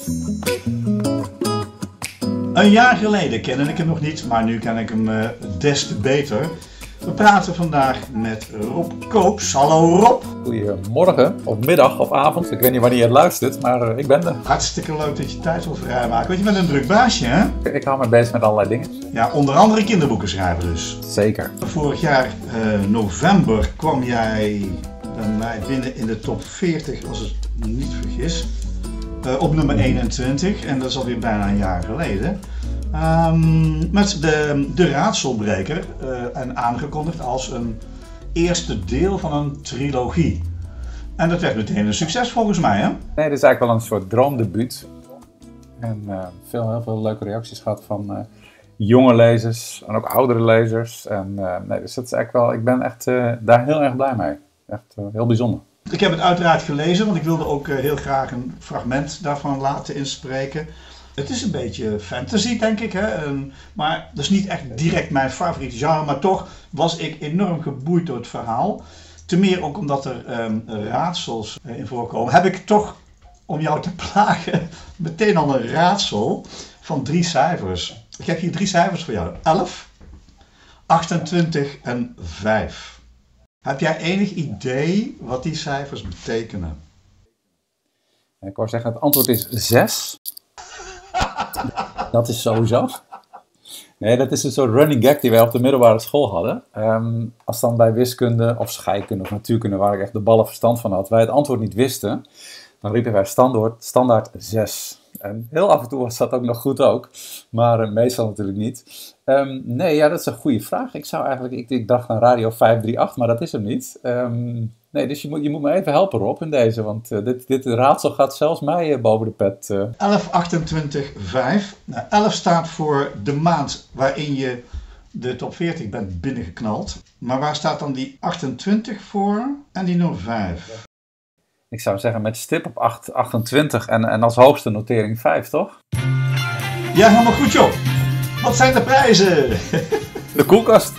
Een jaar geleden kende ik hem nog niet, maar nu ken ik hem des te beter. We praten vandaag met Rob Koops. Hallo Rob. Goedemorgen, of middag, of avond. Ik weet niet wanneer je het luistert, maar ik ben er. Hartstikke leuk dat je tijd wil vrijmaken. Want je bent een druk baasje, hè? Ik hou me bezig met allerlei dingen. Ja, onder andere kinderboeken schrijven dus. Zeker. Vorig jaar november kwam jij bij mij binnen in de top 40, als ik me niet vergis. Op nummer 21, en dat is alweer bijna een jaar geleden. Met de Raadselbreker en aangekondigd als een eerste deel van een trilogie. En dat werd meteen een succes volgens mij, hè? Nee, dit is eigenlijk wel een soort droomdebuut. En heel veel leuke reacties gehad van jonge lezers en ook oudere lezers. En dus dat is eigenlijk wel, ik ben echt daar heel erg blij mee. Echt heel bijzonder. Ik heb het uiteraard gelezen, want ik wilde ook heel graag een fragment daarvan laten inspreken. Het is een beetje fantasy, denk ik, hè? Maar dat is niet echt direct mijn favoriete genre, maar toch was ik enorm geboeid door het verhaal. Te meer ook omdat er raadsels in voorkomen. Heb ik toch, om jou te plagen, meteen al een raadsel van 3 cijfers. Ik heb hier 3 cijfers voor jou. 11, 28 en 5. Heb jij enig idee wat die cijfers betekenen? Ik wou zeggen, het antwoord is 6. Dat is sowieso. Nee, dat is een soort running gag die wij op de middelbare school hadden. Als dan bij wiskunde of scheikunde of natuurkunde, waar ik echt de ballen verstand van had, wij het antwoord niet wisten, dan riepen wij standaard 6. En heel af en toe was dat ook nog goed ook, maar meestal natuurlijk niet. Nee, ja, dat is een goede vraag. Ik dacht aan Radio 538, maar dat is hem niet. Nee, dus je moet me even helpen, Rob, in deze, want dit raadsel gaat zelfs mij boven de pet. 11, 28, 5. Nou, 11 staat voor de maand waarin je de top 40 bent binnengeknald. Maar waar staat dan die 28 voor en die nummer 5? Ik zou zeggen met stip op 28 en als hoogste notering 5, toch? Ja, helemaal goed, joh. Wat zijn de prijzen? De koelkast.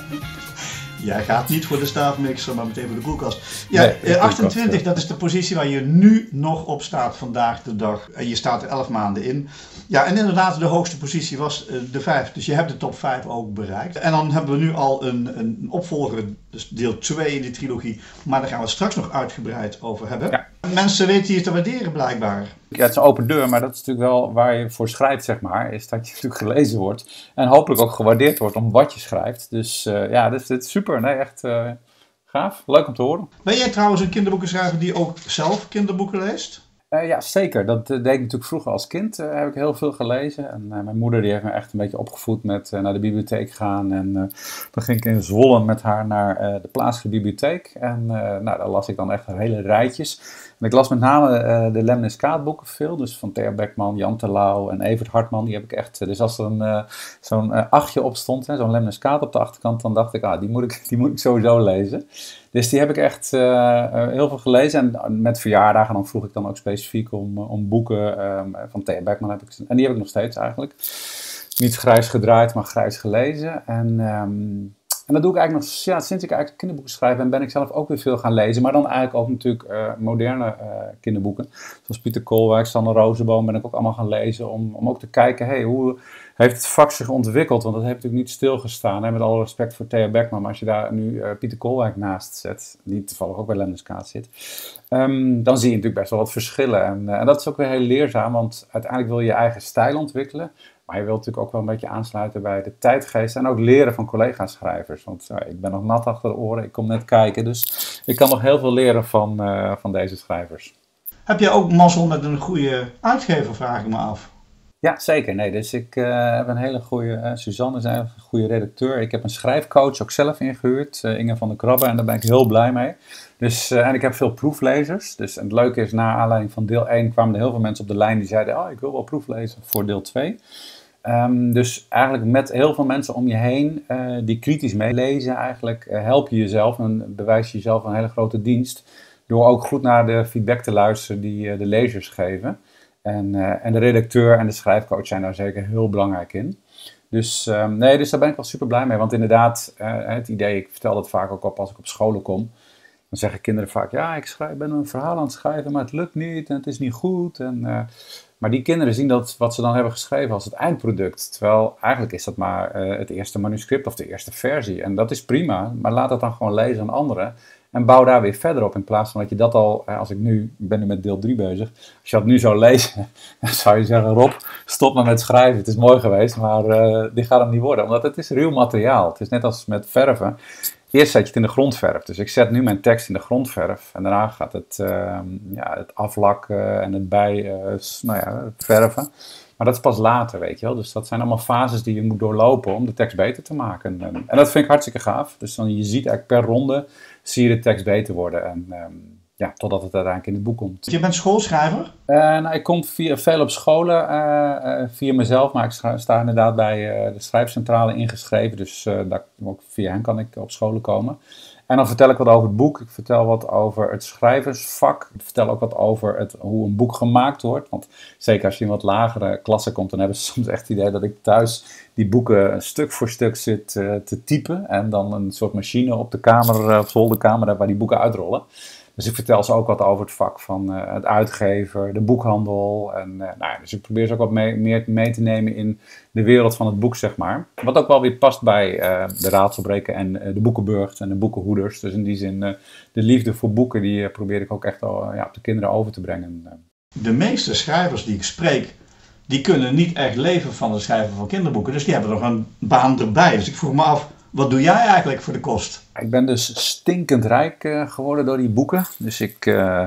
Jij gaat niet voor de staafmixer, maar meteen voor de koelkast. Ja, Nee, 28, koelkast, dat is de positie waar je nu nog op staat vandaag de dag. En je staat er 11 maanden in. Ja, en inderdaad, de hoogste positie was de 5. Dus je hebt de top 5 ook bereikt. En dan hebben we nu al een opvolger, dus deel 2 in die trilogie. Maar daar gaan we straks nog uitgebreid over hebben. Ja. Mensen weten hier te waarderen, blijkbaar. Ja, het is een open deur, maar dat is natuurlijk wel waar je voor schrijft, zeg maar. Is dat je natuurlijk gelezen wordt. En hopelijk ook gewaardeerd wordt om wat je schrijft. Dus ja, dit is super. Nee, echt gaaf. Leuk om te horen. Ben jij trouwens een kinderboekenschrijver die ook zelf kinderboeken leest? Ja, zeker. Dat deed ik natuurlijk vroeger als kind. Heb ik heel veel gelezen. En mijn moeder die heeft me echt een beetje opgevoed met naar de bibliotheek gaan. En dan ging ik in Zwolle met haar naar de plaatselijke bibliotheek. En daar las ik dan echt hele rijtjes. En ik las met name de Lemniskaat-boeken veel. Dus van Thea Beckman, Jan Terlouw en Evert Hartman. Die heb ik echt... Dus als er zo'n achtje op stond, zo'n Lemniskaat op de achterkant, dan dacht ik, die moet ik sowieso lezen. Dus die heb ik echt heel veel gelezen. En met verjaardagen dan vroeg ik dan ook specifiek om boeken van Thea Beckman. En die heb ik nog steeds eigenlijk. Niet grijs gedraaid, maar grijs gelezen. En dat doe ik eigenlijk nog, ja, sinds ik eigenlijk kinderboeken schrijf ben ik zelf ook weer veel gaan lezen. Maar dan eigenlijk ook natuurlijk moderne kinderboeken. Zoals Pieter Koolwijk, Sanne Rozenboom ben ik ook allemaal gaan lezen. Om ook te kijken, hoe heeft het vak zich ontwikkeld? Want dat heeft natuurlijk niet stilgestaan. Hè? Met alle respect voor Thea Beckman. Maar als je daar nu Pieter Koolwijk naast zet, die toevallig ook bij Lemniskaat zit. Dan zie je natuurlijk best wel wat verschillen. En dat is ook weer heel leerzaam. Want uiteindelijk wil je je eigen stijl ontwikkelen. Maar je wilt natuurlijk ook wel een beetje aansluiten bij de tijdgeest en ook leren van collega-schrijvers. Want ik ben nog nat achter de oren, ik kom net kijken. Dus ik kan nog heel veel leren van deze schrijvers. Heb jij ook mazzel met een goede uitgever, vraag ik me af? Ja, zeker. Nee, dus ik heb een hele goede... Suzanne is een goede redacteur. Ik heb een schrijfcoach ook zelf ingehuurd, Inge van der Krabbe. En daar ben ik heel blij mee. Dus, en ik heb veel proeflezers. Dus, en het leuke is, na aanleiding van deel 1 kwamen er heel veel mensen op de lijn die zeiden, ik wil wel proeflezen voor deel 2. Dus eigenlijk met heel veel mensen om je heen die kritisch meelezen eigenlijk, help je jezelf en bewijs je jezelf een hele grote dienst. Door ook goed naar de feedback te luisteren die de lezers geven. En de redacteur en de schrijfcoach zijn daar zeker heel belangrijk in. Dus daar ben ik wel super blij mee. Want inderdaad, het idee, ik vertel dat vaak ook op als ik op scholen kom. Dan zeggen kinderen vaak, ja, ben een verhaal aan het schrijven, maar het lukt niet en het is niet goed. Maar die kinderen zien dat wat ze dan hebben geschreven als het eindproduct. Terwijl eigenlijk is dat maar het eerste manuscript of de eerste versie. En dat is prima, maar laat dat dan gewoon lezen aan anderen. En bouw daar weer verder op in plaats van dat je dat al, als ik ben nu met deel 3 bezig. Als je dat nu zou lezen, dan zou je zeggen, Rob, stop maar met schrijven. Het is mooi geweest, maar dit gaat hem niet worden. Omdat het is ruw materiaal. Het is net als met verven. Eerst zet je het in de grondverf. Dus ik zet nu mijn tekst in de grondverf. En daarna gaat het aflakken en het verven. Maar dat is pas later, weet je wel. Dus dat zijn allemaal fases die je moet doorlopen om de tekst beter te maken. En dat vind ik hartstikke gaaf. Dus dan, je ziet eigenlijk per ronde, zie je de tekst beter worden. En totdat het uiteindelijk in het boek komt. Je bent schoolschrijver? Ik kom veel op scholen via mezelf. Maar ik sta inderdaad bij de schrijfcentrale ingeschreven. Dus ook via hen kan ik op scholen komen. En dan vertel ik wat over het boek. Ik vertel wat over het schrijversvak. Ik vertel ook wat over hoe een boek gemaakt wordt. Want zeker als je in wat lagere klassen komt, dan hebben ze soms echt het idee dat ik thuis die boeken stuk voor stuk zit te typen. En dan een soort machine op de kamer, op zolderkamer, waar die boeken uitrollen. Dus ik vertel ze ook wat over het vak van het uitgever, de boekhandel. Dus ik probeer ze ook wat meer mee te nemen in de wereld van het boek, zeg maar. Wat ook wel weer past bij de Raadselbreker en de Boekenburgt en de Boekenhoeders. Dus in die zin, de liefde voor boeken, die probeer ik ook echt op de kinderen over te brengen. De meeste schrijvers die ik spreek, die kunnen niet echt leven van het schrijven van kinderboeken. Dus die hebben nog een baan erbij. Dus ik vroeg me af, wat doe jij eigenlijk voor de kost? Ik ben dus stinkend rijk geworden door die boeken. Dus ik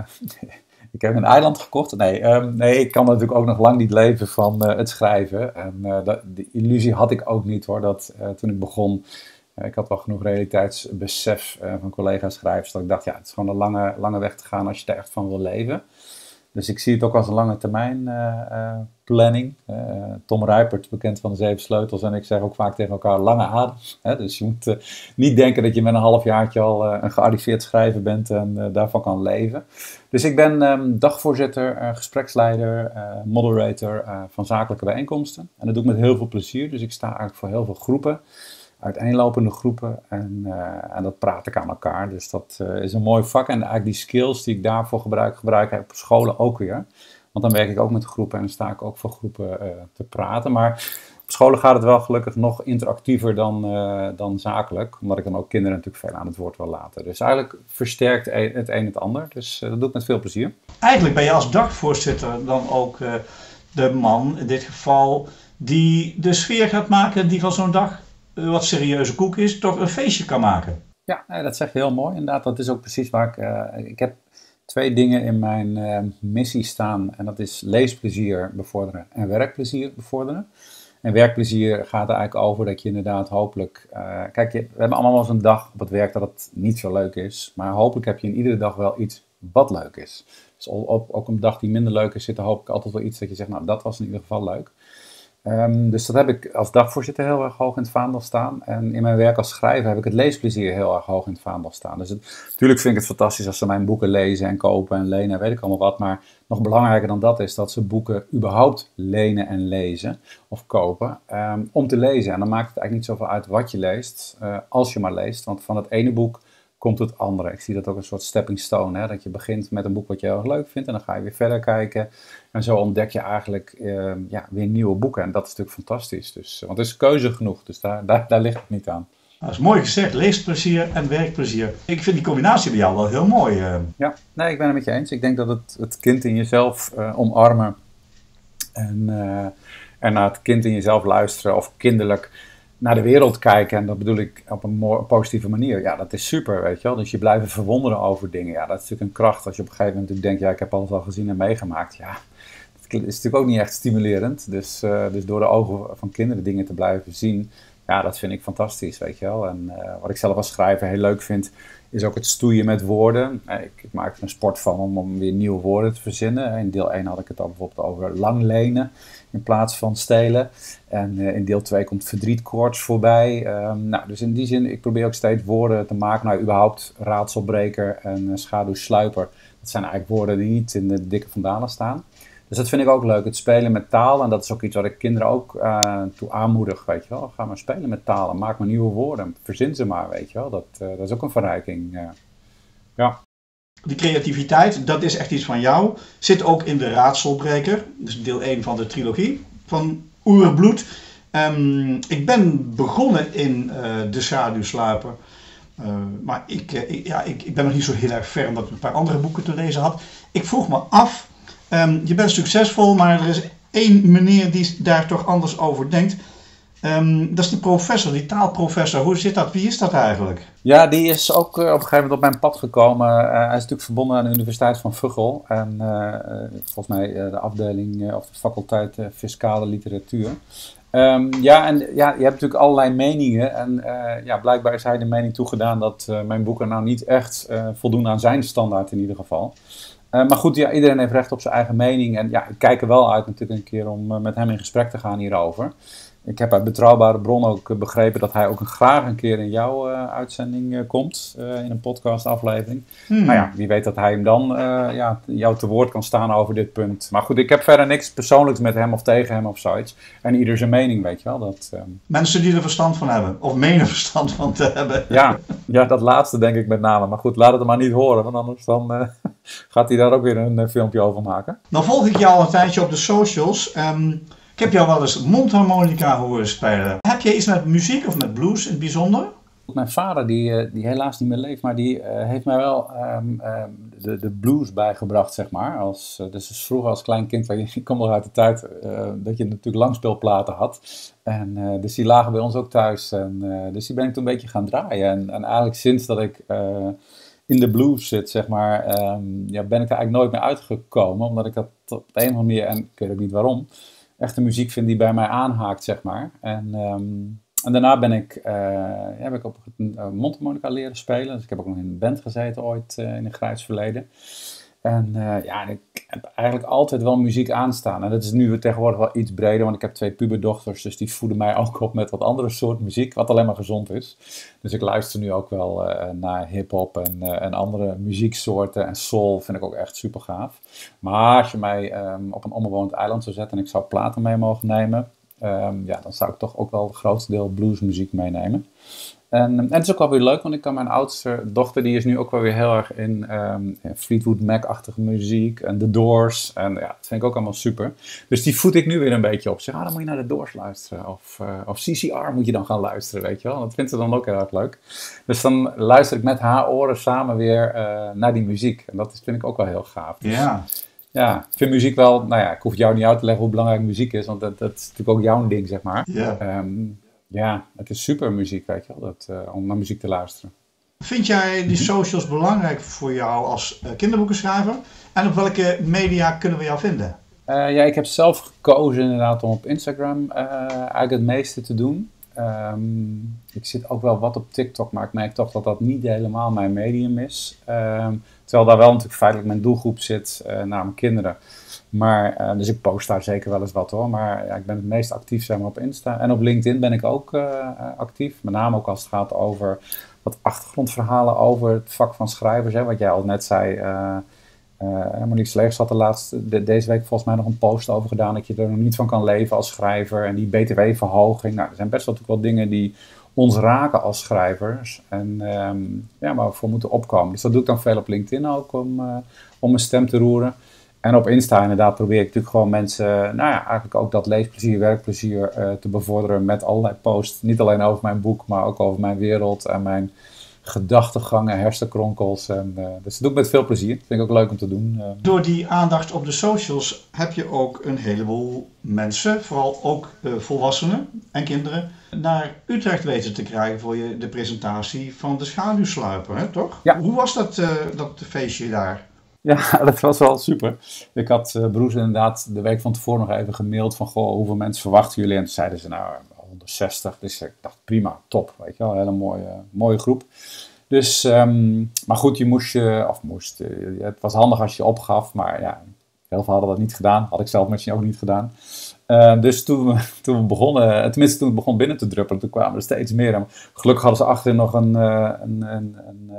heb een eiland gekocht. Nee, ik kan natuurlijk ook nog lang niet leven van het schrijven. En de illusie had ik ook niet hoor, dat toen ik begon, ik had wel genoeg realiteitsbesef van collega-schrijvers, dat ik dacht, het is gewoon een lange weg te gaan als je er echt van wil leven. Dus ik zie het ook als een lange termijn planning. Tom Rijpert, bekend van de 7 sleutels, en ik zeg ook vaak tegen elkaar lange adem. Dus je moet niet denken dat je met een halfjaartje al een gearriveerd schrijver bent en daarvan kan leven. Dus ik ben dagvoorzitter, gespreksleider, moderator van zakelijke bijeenkomsten. En dat doe ik met heel veel plezier. Dus ik sta eigenlijk voor heel veel groepen. Uiteenlopende groepen en dat praat ik aan elkaar. Dus dat is een mooi vak en eigenlijk die skills die ik daarvoor gebruik ik op scholen ook weer. Want dan werk ik ook met groepen en dan sta ik ook voor groepen te praten. Maar op scholen gaat het wel gelukkig nog interactiever dan zakelijk. Omdat ik dan ook kinderen natuurlijk veel aan het woord wil laten. Dus eigenlijk versterkt het een het ander. Dus dat doe ik met veel plezier. Eigenlijk ben je als dagvoorzitter dan ook de man in dit geval die de sfeer gaat maken die van zo'n dag, wat serieuze koek is, toch een feestje kan maken. Ja, dat zeg je heel mooi. Inderdaad, dat is ook precies waar ik heb 2 dingen in mijn missie staan. En dat is leesplezier bevorderen en werkplezier bevorderen. En werkplezier gaat er eigenlijk over dat je inderdaad hopelijk... we hebben allemaal wel eens een dag op het werk dat het niet zo leuk is. Maar hopelijk heb je in iedere dag wel iets wat leuk is. Dus ook op een dag die minder leuk is, zit er hopelijk altijd wel iets dat je zegt, nou dat was in ieder geval leuk. Dus dat heb ik als dagvoorzitter heel erg hoog in het vaandel staan. En in mijn werk als schrijver heb ik het leesplezier heel erg hoog in het vaandel staan. Dus natuurlijk vind ik het fantastisch als ze mijn boeken lezen en kopen en lenen, weet ik allemaal wat. Maar nog belangrijker dan dat is dat ze boeken überhaupt lenen en lezen of kopen om te lezen. En dan maakt het eigenlijk niet zoveel uit wat je leest, als je maar leest. Want van het ene boek komt het andere. Ik zie dat ook een soort stepping stone. Hè? Dat je begint met een boek wat je heel erg leuk vindt en dan ga je weer verder kijken. En zo ontdek je eigenlijk weer nieuwe boeken. En dat is natuurlijk fantastisch. Dus, want er is keuze genoeg, dus daar ligt het niet aan. Dat is mooi gezegd, leesplezier en werkplezier. Ik vind die combinatie bij jou wel heel mooi. Ja, nee, ik ben het met je eens. Ik denk dat het kind in jezelf omarmen en naar het kind in jezelf luisteren of kinderlijk naar de wereld kijken, en dat bedoel ik op een positieve manier. Ja, dat is super, weet je wel. Dus je blijft verwonderen over dingen. Ja, dat is natuurlijk een kracht als je op een gegeven moment denkt, ja, ik heb alles al gezien en meegemaakt. Ja, dat is natuurlijk ook niet echt stimulerend. Dus door de ogen van kinderen dingen te blijven zien, ja, dat vind ik fantastisch, weet je wel. En wat ik zelf als schrijver heel leuk vind, is ook het stoeien met woorden. Ik maak er een sport van om weer nieuwe woorden te verzinnen. In deel 1 had ik het al bijvoorbeeld over langlenen in plaats van stelen. En in deel 2 komt verdrietkoorts voorbij. Dus in die zin, ik probeer ook steeds woorden te maken. Nou, überhaupt raadselbreker en schaduwsluiper. Dat zijn eigenlijk woorden die niet in de dikke vandalen staan. Dus dat vind ik ook leuk, het spelen met taal. En dat is ook iets wat ik kinderen ook toe aanmoedig, weet je wel. Ga maar spelen met talen, maak maar nieuwe woorden, verzin ze maar, weet je wel. Dat is ook een verrijking. Ja. Die creativiteit, dat is echt iets van jou. Zit ook in de Raadselbreker. Dus deel 1 van de trilogie van Oerbloed. Ik ben begonnen in De Schaduwsluiper. Maar ik ben nog niet zo heel erg ver omdat ik een paar andere boeken te lezen had. Ik vroeg me af, je bent succesvol, maar er is één meneer die daar toch anders over denkt. Dat is die professor, die taalprofessor. Hoe zit dat? Wie is dat eigenlijk? Ja, die is ook op een gegeven moment op mijn pad gekomen. Hij is natuurlijk verbonden aan de Universiteit van Vughel. En volgens mij de afdeling of de faculteit Fiscale Literatuur. Je hebt natuurlijk allerlei meningen. En blijkbaar is hij de mening toegedaan dat mijn boeken nou niet echt voldoen aan zijn standaard in ieder geval. Maar goed, ja, iedereen heeft recht op zijn eigen mening. En ja, ik kijk er wel uit natuurlijk een keer om met hem in gesprek te gaan hierover. Ik heb uit betrouwbare bron ook begrepen dat hij ook graag een keer in jouw uitzending komt. In een podcastaflevering. Nou ja, wie weet dat hij hem dan jou te woord kan staan over dit punt. Maar goed, ik heb verder niks persoonlijks met hem of tegen hem of zoiets. En ieder zijn mening, weet je wel. Mensen die er verstand van hebben. Of menen verstand van te hebben. Ja, dat laatste denk ik met name. Maar goed, laat het hem maar niet horen. Want anders dan gaat hij daar ook weer een filmpje over maken. Dan volg ik jou al een tijdje op de socials. Ik heb jou wel eens mondharmonica horen spelen. Heb jij iets met muziek of met blues in het bijzonder? Mijn vader, die helaas niet meer leeft, maar die heeft mij wel de blues bijgebracht, zeg maar. Dus vroeger als klein kind, ik kom nog uit de tijd dat je natuurlijk langspeelplaten had. En dus die lagen bij ons ook thuis. Dus die ben ik toen een beetje gaan draaien. En eigenlijk sinds dat ik in de blues zit, zeg maar, ben ik er eigenlijk nooit meer uitgekomen. Omdat ik dat op de een of andere manier, en ik weet ook niet waarom, echt de muziek vind die bij mij aanhaakt, zeg maar. En daarna heb ik op een mondharmonica leren spelen. Dus ik heb ook nog in een band gezeten ooit in een grijs verleden. En ik heb eigenlijk altijd wel muziek aanstaan. En dat is nu tegenwoordig wel iets breder, want ik heb 2 puberdochters. Dus die voeden mij ook op met wat andere soort muziek, wat alleen maar gezond is. Dus ik luister nu ook wel naar hiphop en andere muzieksoorten. En soul vind ik ook echt super gaaf. Maar als je mij op een onbewoond eiland zou zetten en ik zou platen mee mogen nemen, dan zou ik toch ook wel het grootste deel bluesmuziek meenemen. En het is ook wel weer leuk, want ik kan mijn oudste dochter, die is nu ook wel weer heel erg in Fleetwood Mac-achtige muziek en The Doors. En ja, dat vind ik ook allemaal super. Dus die voed ik nu weer een beetje op. Zeg, dan moet je naar The Doors luisteren. Of CCR moet je dan gaan luisteren, weet je wel. Dat vindt ze dan ook heel erg leuk. Dus dan luister ik met haar oren samen weer naar die muziek. En dat vind ik ook wel heel gaaf. Dus, ja, ik vind muziek wel, ik hoef jou niet uit te leggen hoe belangrijk muziek is, want dat is natuurlijk ook jouw ding, zeg maar. Ja, het is super muziek, weet je wel, om naar muziek te luisteren. Vind jij die socials belangrijk voor jou als kinderboekenschrijver? En op welke media kunnen we jou vinden? Ik heb zelf gekozen inderdaad om op Instagram eigenlijk het meeste te doen. Ik zit ook wel wat op TikTok, maar ik merk toch dat dat niet helemaal mijn medium is. Terwijl daar wel natuurlijk feitelijk mijn doelgroep zit, namelijk kinderen. Maar, dus ik post daar zeker wel eens wat hoor. Maar ik ben het meest actief zeg maar, op Insta. En op LinkedIn ben ik ook actief. Met name ook als het gaat over wat achtergrondverhalen over het vak van schrijvers. Hè, wat jij al net zei. Monique Sleegs had deze week volgens mij nog een post over gedaan. Dat je er nog niet van kan leven als schrijver. En die BTW-verhoging. Nou, er zijn best wel dingen die ons raken als schrijvers. En waar we voor moeten opkomen. Dus dat doe ik dan veel op LinkedIn ook om mijn stem te roeren. En op Insta inderdaad probeer ik natuurlijk gewoon mensen, eigenlijk ook dat leesplezier, werkplezier te bevorderen met allerlei posts. Niet alleen over mijn boek, maar ook over mijn wereld en mijn gedachtegangen, hersenkronkels. Dus dat doe ik met veel plezier. Dat vind ik ook leuk om te doen. Door die aandacht op de socials heb je ook een heleboel mensen, vooral ook volwassenen en kinderen, naar Utrecht weten te krijgen voor de presentatie van De Schaduwsluiper, hè, toch? Ja. Hoe was dat feestje daar? Ja, dat was wel super. Ik had Broes inderdaad de week van tevoren nog even gemaild van, hoeveel mensen verwachten jullie? En toen zeiden ze, 160. Dus ik dacht, prima, top, weet je wel, een hele mooie groep. Dus, maar goed, het was handig als je opgaf, maar ja, heel veel hadden dat niet gedaan. Had ik zelf misschien ook niet gedaan. Dus toen we begonnen, tenminste toen het begon binnen te druppelen, toen kwamen er steeds meer. En gelukkig hadden ze achterin nog een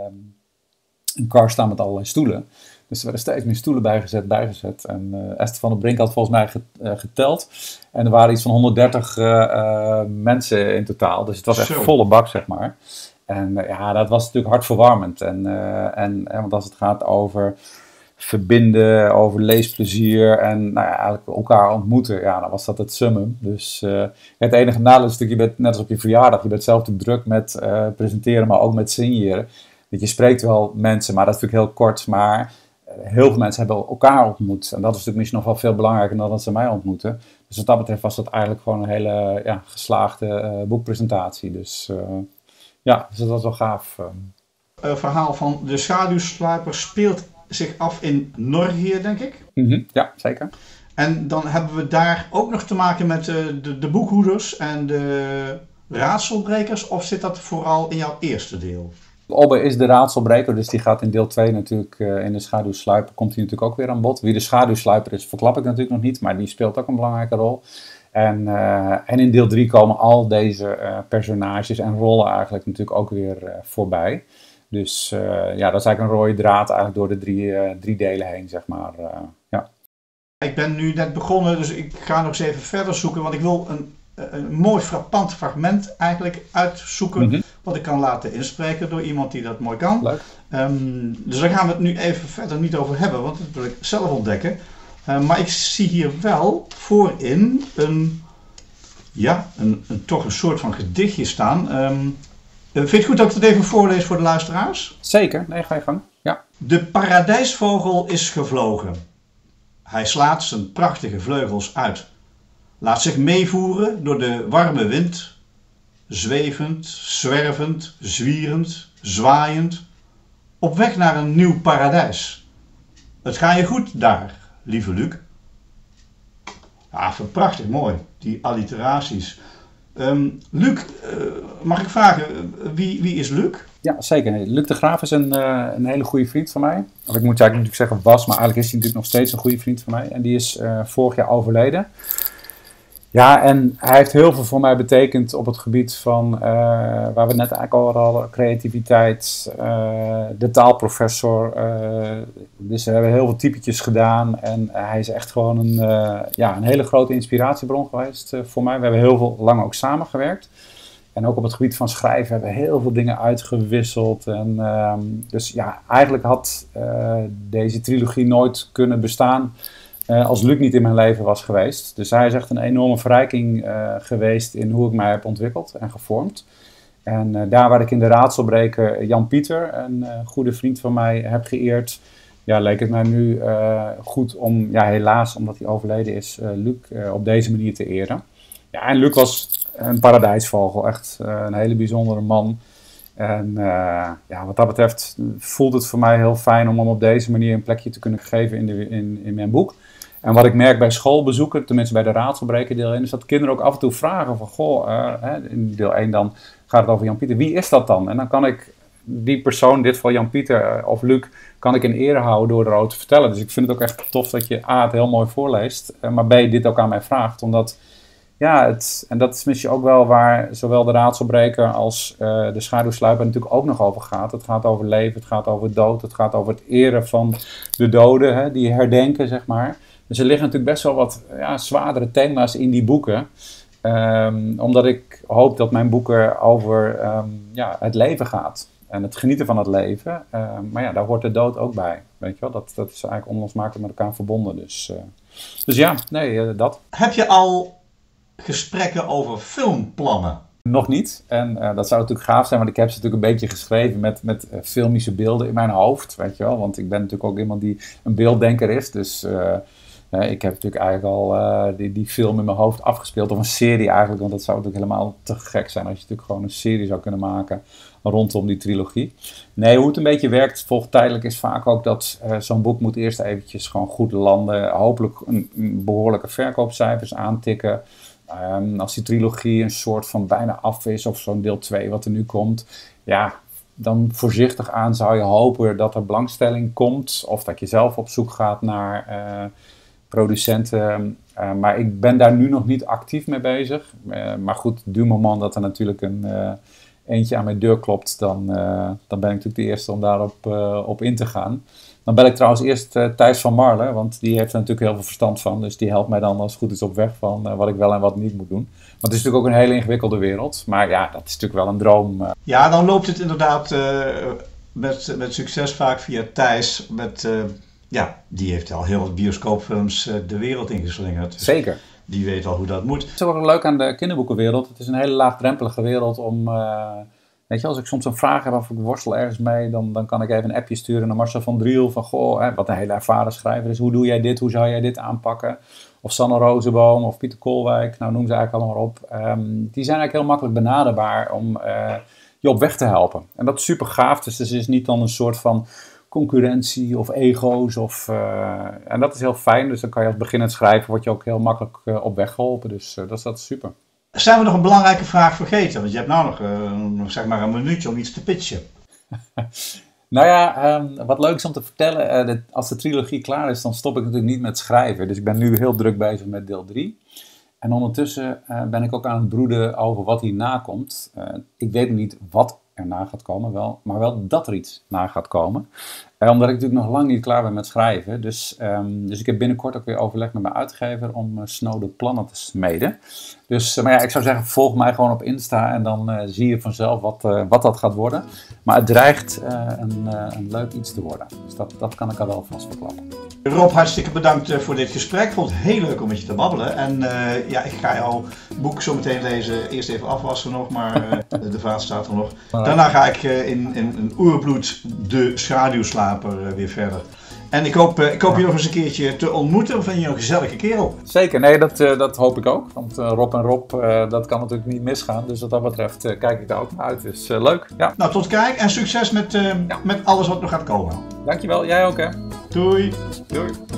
kar staan met allerlei stoelen. Dus er werden steeds meer stoelen bijgezet. En Esther van der Brink had volgens mij geteld. En er waren iets van 130 mensen in totaal. Dus het was echt volle bak, zeg maar. En ja, dat was natuurlijk hartverwarmend. Want als het gaat over verbinden, over leesplezier en nou ja, eigenlijk elkaar ontmoeten, ja, dan was dat het summum. Dus het enige nadeel is natuurlijk, je bent net als op je verjaardag, je bent zelf te druk met presenteren, maar ook met signeren. Dat je spreekt wel mensen, maar dat is natuurlijk heel kort, maar heel veel mensen hebben elkaar ontmoet. En dat is natuurlijk misschien nog wel veel belangrijker dan dat ze mij ontmoeten. Dus wat dat betreft was dat eigenlijk gewoon een hele geslaagde boekpresentatie. Dus dus dat was wel gaaf. Het verhaal van de schaduwsluiper speelt zich af in Norgië, denk ik. Ja, zeker. En dan hebben we daar ook nog te maken met de boekhoeders en de raadselbrekers. Of zit dat vooral in jouw eerste deel? Obbe is de raadselbreker, dus die gaat in deel 2 natuurlijk, in de schaduwsluiper, komt hij natuurlijk ook weer aan bod. Wie de schaduwsluiper is, verklap ik natuurlijk nog niet, maar die speelt ook een belangrijke rol. En in deel 3 komen al deze personages en rollen eigenlijk natuurlijk ook weer voorbij. Dus dat is eigenlijk een rode draad eigenlijk door de drie delen heen, zeg maar. Ik ben nu net begonnen, dus ik ga nog eens even verder zoeken, want ik wil een mooi frappant fragment eigenlijk uitzoeken, wat ik kan laten inspreken door iemand die dat mooi kan. Leuk. Dus daar gaan we het nu even verder niet over hebben, want dat wil ik zelf ontdekken. Maar ik zie hier wel voorin toch een soort van gedichtje staan. Vind je het goed dat ik het even voorlees voor de luisteraars? Zeker, nee, ga je gang. Ja. De paradijsvogel is gevlogen. Hij slaat zijn prachtige vleugels uit. Laat zich meevoeren door de warme wind. Zwevend, zwervend, zwierend, zwaaiend. Op weg naar een nieuw paradijs. Het gaat je goed daar, lieve Luc. Ja, prachtig mooi, die alliteraties. Luc, mag ik vragen, wie is Luc? Ja, zeker. Nee. Luc de Graaf is een hele goede vriend van mij. Of ik moet eigenlijk natuurlijk zeggen was, maar eigenlijk is hij natuurlijk nog steeds een goede vriend van mij. En die is vorig jaar overleden. Ja, en hij heeft heel veel voor mij betekend op het gebied van, waar we het net eigenlijk al hadden, creativiteit, de taalprofessor. Dus we hebben heel veel typetjes gedaan en hij is echt gewoon een hele grote inspiratiebron geweest voor mij. We hebben heel veel lang ook samengewerkt. En ook op het gebied van schrijven hebben we heel veel dingen uitgewisseld. En, dus ja, eigenlijk had deze trilogie nooit kunnen bestaan als Luc niet in mijn leven was geweest. Dus hij is echt een enorme verrijking geweest in hoe ik mij heb ontwikkeld en gevormd. En daar waar ik in de raadselbreker Jan Pieter, een goede vriend van mij, heb geëerd, leek het mij nu goed om, helaas omdat hij overleden is, Luc op deze manier te eren. Ja, en Luc was een paradijsvogel, echt een hele bijzondere man. En wat dat betreft voelt het voor mij heel fijn om hem op deze manier een plekje te kunnen geven in mijn boek. En wat ik merk bij schoolbezoeken, tenminste bij de raadselbreker deel 1, is dat kinderen ook af en toe vragen van, in deel 1 dan gaat het over Jan Pieter, wie is dat dan? En dan kan ik die persoon, in dit geval Jan Pieter of Luc, kan ik in ere houden door erover te vertellen. Dus ik vind het ook echt tof dat je A, het heel mooi voorleest, maar B, dit ook aan mij vraagt, omdat en dat is misschien ook wel waar zowel de raadselbreker als de schaduwsluiper natuurlijk ook nog over gaat. Het gaat over leven, het gaat over dood, het gaat over het eren van de doden, die herdenken, zeg maar. Dus er liggen natuurlijk best wel wat zwaardere thema's in die boeken. Omdat ik hoop dat mijn boeken over het leven gaat. En het genieten van het leven. Maar daar hoort de dood ook bij. Weet je wel? Dat is eigenlijk onlosmakelijk met elkaar verbonden. Dus dat. Heb je al gesprekken over filmplannen? Nog niet. En dat zou natuurlijk gaaf zijn, want ik heb ze natuurlijk een beetje geschreven met filmische beelden in mijn hoofd, weet je wel. Want ik ben natuurlijk ook iemand die een beelddenker is, dus ik heb natuurlijk eigenlijk al die film in mijn hoofd afgespeeld, of een serie eigenlijk, want dat zou natuurlijk helemaal te gek zijn als je natuurlijk gewoon een serie zou kunnen maken rondom die trilogie. Nee, hoe het een beetje werkt, tijdelijk is vaak ook dat zo'n boek moet eerst eventjes gewoon goed landen, hopelijk een behoorlijke verkoopcijfers aantikken. Als die trilogie een soort van bijna af is, of zo'n deel 2 wat er nu komt, dan voorzichtig aan zou je hopen dat er belangstelling komt, of dat je zelf op zoek gaat naar producenten. Maar ik ben daar nu nog niet actief mee bezig. Maar goed, du moment dat er natuurlijk eentje aan mijn deur klopt, dan ben ik natuurlijk de eerste om daarop op in te gaan. Dan bel ik trouwens eerst Thijs van Marle, want die heeft er natuurlijk heel veel verstand van. Dus die helpt mij dan als het goed is op weg van wat ik wel en wat niet moet doen. Want het is natuurlijk ook een hele ingewikkelde wereld. Maar ja, dat is natuurlijk wel een droom. Ja, dan loopt het inderdaad met succes vaak via Thijs. Die heeft al heel wat bioscoopfilms de wereld ingeslingerd. Dus zeker. Die weet al hoe dat moet. Het is ook leuk aan de kinderboekenwereld. Het is een hele laagdrempelige wereld om... weet je, als ik soms een vraag heb of ik worstel ergens mee, dan kan ik even een appje sturen naar Marcel van Driel. Van goh, wat een hele ervaren schrijver is. Hoe doe jij dit? Hoe zou jij dit aanpakken? Of Sanne Rozenboom of Pieter Koolwijk. Nou, noem ze eigenlijk allemaal op. Die zijn eigenlijk heel makkelijk benaderbaar om je op weg te helpen. En dat is super gaaf. Dus het is niet dan een soort van concurrentie of ego's. En dat is heel fijn. Dus dan kan je als beginnend schrijver, word je ook heel makkelijk op weg geholpen. Dus dat is super. Zijn we nog een belangrijke vraag vergeten? Want je hebt nou nog zeg maar een minuutje om iets te pitchen. Nou ja, wat leuk is om te vertellen. Als de trilogie klaar is, dan stop ik natuurlijk niet met schrijven. Dus ik ben nu heel druk bezig met deel 3. En ondertussen ben ik ook aan het broeden over wat hierna komt. Ik weet nog niet wat erna gaat komen, maar wel dat er iets na gaat komen. Omdat ik natuurlijk nog lang niet klaar ben met schrijven. Dus ik heb binnenkort ook weer overleg met mijn uitgever om snode plannen te smeden. Dus maar ja, ik zou zeggen, volg mij gewoon op Insta en dan zie je vanzelf wat dat gaat worden. Maar het dreigt een leuk iets te worden. Dus dat kan ik al wel vast verklappen. Rob, hartstikke bedankt voor dit gesprek. Ik vond het heel leuk om met je te babbelen. En ik ga jouw boek zo meteen lezen. Eerst even afwassen nog, maar de vaat staat er nog. Daarna ga ik in oerbloed de schaduwslaper weer verder. En ik hoop je nog eens een keertje te ontmoeten. Of vind je een gezellige kerel? Zeker, nee, dat hoop ik ook. Want Rob en Rob, dat kan natuurlijk niet misgaan. Dus wat dat betreft kijk ik daar ook naar uit. Dus leuk, ja. Nou, tot kijk en succes met alles wat nog gaat komen. Dankjewel, jij ook hè. Doei. Doei.